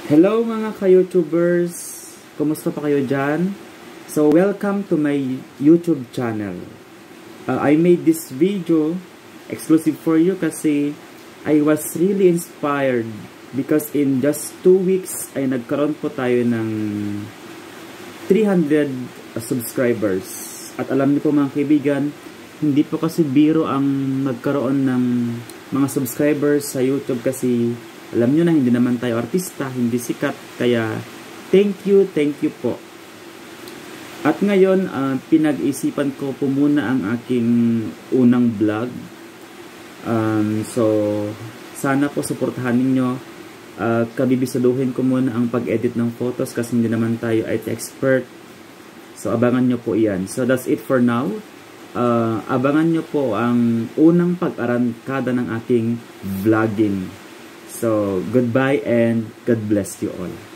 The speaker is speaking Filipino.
Hello mga ka-YouTubers! Kumusta pa kayo dyan? So, welcome to my YouTube channel. I made this video exclusive for you kasi I was really inspired because in just 2 weeks ay nagkaroon po tayo ng 300 subscribers. At alam niyo po mga kaibigan, hindi po kasi biro ang nagkaroon ng mga subscribers sa YouTube kasi alam nyo na hindi naman tayo artista, hindi sikat, kaya thank you po. At ngayon, pinag-isipan ko po muna ang aking unang vlog. So, sana po suportahan ninyo. Kabibisaduhin ko muna ang pag-edit ng photos kasi hindi naman tayo IT expert. So, abangan nyo po iyan. So, that's it for now. Abangan nyo po ang unang pag-arangkada ng aking vlogging. So, goodbye and God bless you all.